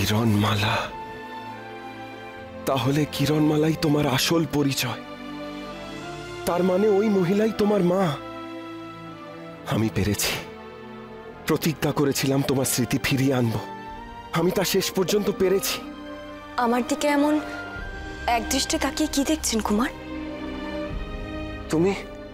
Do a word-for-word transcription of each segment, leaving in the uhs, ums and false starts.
কিরণমালা, তাহলে কিরণমালাই তোমার আসল পরিচয়। তার মানে ওই মহিলাই তোমার মা। আমি পেরেছি। প্রতিজ্ঞা করেছিলাম তোমার স্মৃতি ফিরিয়ে আনবো। আমি তা শেষ পর্যন্ত পেরেছি। আমার দিকে এমন একদৃষ্টে তাকিয়ে কি দেখছেন কুমার? তুমি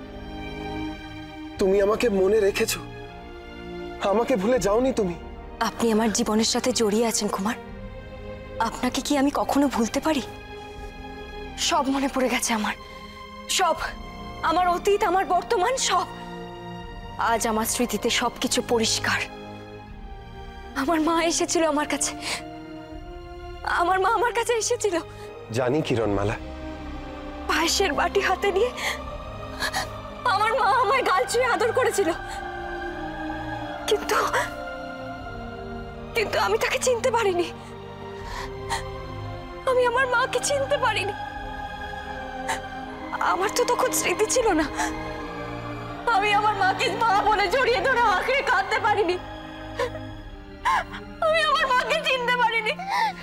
তুমি আমাকে মনে রেখেছো, আমাকে ভুলে যাওনি তুমি। আপনি আমার জীবনের সাথে জড়িয়ে আছেন কুমার। আপনাকে কি আমি কখনো ভুলতে পারি? সব মনে পড়ে গেছে আমার, সব। আমার অতীত, আমার বর্তমান, সব। আজ আমার স্মৃতিতে সবকিছু পরিষ্কার। আমার মা এসেছিল আমার কাছে, আমার মা আমার কাছে এসেছিল। জানি কিরণমালা। পায়েসের বাটি হাতে নিয়ে আমার মা আমায় গাল ছুঁয়ে আদর করেছিল, কিন্তু কিন্তু আমি তাকে চিনতে পারিনি। আমি আমার মাকে চিনতে পারিনি। আমার তো তখন স্মৃতি ছিল না। আমি আমার মাকে মা বলে জড়িয়ে ধরে আঁকড়ে কাঁদতে পারিনি। আমি আমার মাকে চিনতে পারিনি।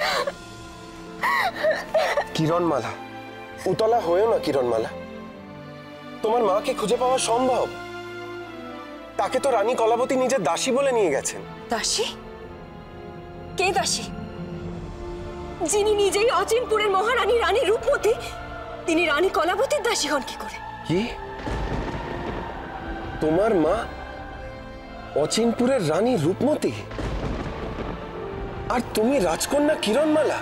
কিরণমালা, উতলা হয়েও না কিরণমালা। তোমার মাকে খুঁজে পাওয়া সম্ভব। তাকে তো রানী কলাবতী নিজের দাসী বলে নিয়ে গেছেন। দাসী? কে দাসী? যিনি নিজেই অচিনপুরের মহারানী রানী রূপমতী, তিনি রানী কলাবতীর দাসী হন কি করে? কি? তোমার মা অচিনপুরের রানী রূপমতী, আর তুমি রাজকন্যা কিরণমালা?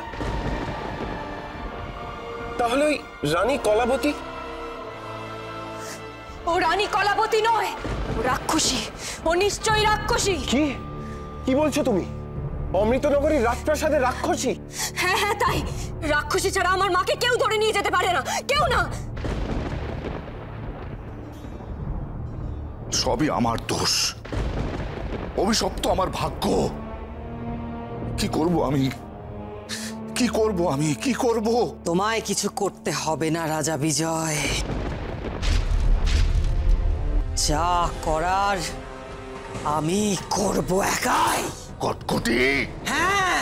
তাহলে ওই রানী কলাবতী? ও রানী কলাবতী নয়, ও রাক্ষসী। ও নিশ্চয়ই রাক্ষসী। কি কি বলছো তুমি? অমৃতনগরীর রাজপ্রাসাদের রাক্ষসী? হ্যাঁ হ্যাঁ তাই। রাক্ষসী ছাড়া আমার মাকে কেউ ধরে নিয়ে যেতে পারে না, কেউ না। সবই আমার দোষ, অভিশপ্ত আমার ভাগ্য। কি করব আমি? কি করব আমি? কি করব? তোমায় কিছু করতে হবে না রাজা বিজয়। যা করার আমি করব একাই। কটকটি? হ্যাঁ,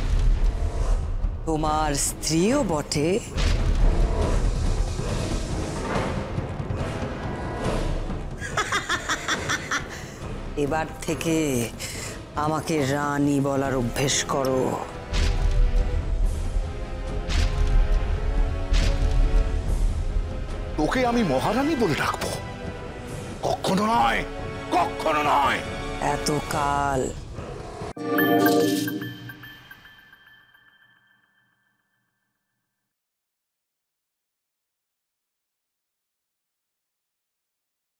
তোমার স্ত্রীও বটে। এবার থেকে আমাকে রানী বলার অভ্যেস করো। তোকে আমি মহারানী বলে ডাকবো? কখনো নয়, কখনো নয়। এতকাল